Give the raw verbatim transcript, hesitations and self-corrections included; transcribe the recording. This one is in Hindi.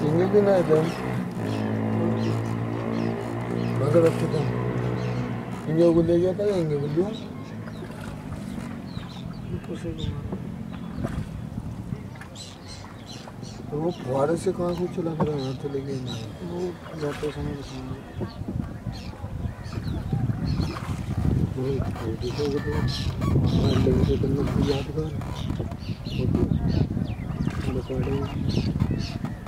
इंगे भी ना इधर मगर रखते थे इंगे को ले गया था इंगे को लिया तो वो फुहारे से कहाँ को चला कर रहा था लेकिन वो जाते समय वो देखो वो तो हमारे लोगों से करने की यादगार होती है